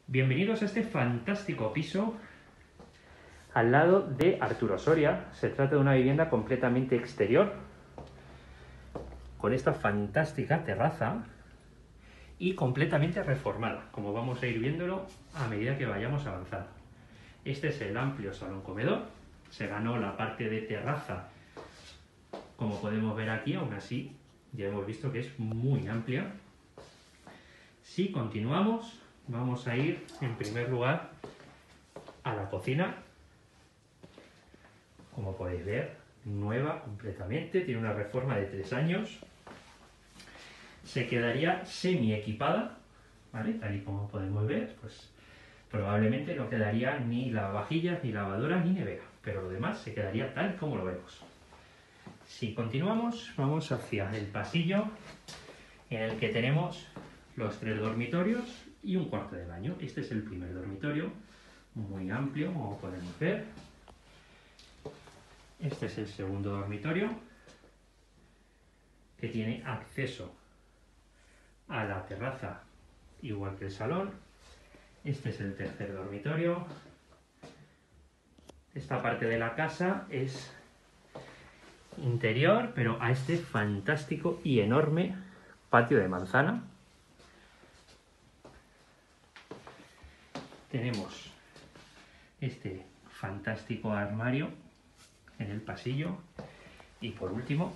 Bienvenidos a este fantástico piso al lado de Arturo Soria. Se trata de una vivienda completamente exterior, con esta fantástica terraza y completamente reformada, como vamos a ir viéndolo a medida que vayamos avanzando. Este es el amplio salón comedor. Se ganó la parte de terraza, como podemos ver aquí, aún así ya hemos visto que es muy amplia. Si continuamos, vamos a ir en primer lugar a la cocina. Como podéis ver, nueva completamente, tiene una reforma de 3 años. Se quedaría semi equipada, ¿vale? Tal y como podemos ver, pues probablemente no quedaría ni lavavajillas, ni lavadora, ni nevera, pero lo demás se quedaría tal como lo vemos. Si continuamos, vamos hacia el pasillo en el que tenemos los 3 dormitorios y un cuarto de baño. Este es el primer dormitorio, muy amplio, como podemos ver. Este es el segundo dormitorio, que tiene acceso a la terraza, igual que el salón. Este es el tercer dormitorio. Esta parte de la casa es interior, pero a este fantástico y enorme patio de manzana. Tenemos este fantástico armario en el pasillo y por último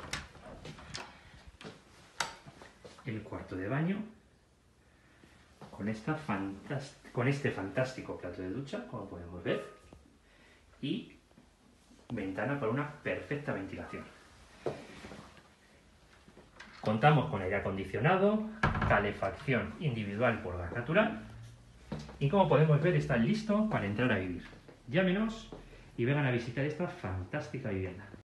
el cuarto de baño con este fantástico plato de ducha, como podemos ver, y ventana para una perfecta ventilación. Contamos con aire acondicionado, calefacción individual por gas natural y, como podemos ver, está listo para entrar a vivir. Llámenos y vengan a visitar esta fantástica vivienda.